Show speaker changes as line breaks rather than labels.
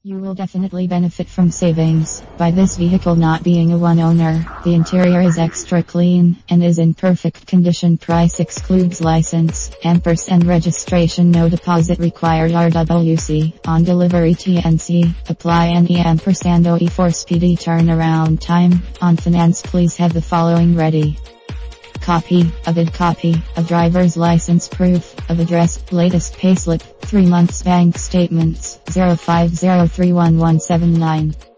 You will definitely benefit from savings by this vehicle not being a one owner. The interior is extra clean and is in perfect condition. Price excludes license, ampersand registration, no deposit required. RWC on delivery TNC. Apply any ampersand OE for speedy turnaround time. On finance, please have the following ready: copy of driver's license, proof of address, latest payslip, 3 months bank statements, 05031179.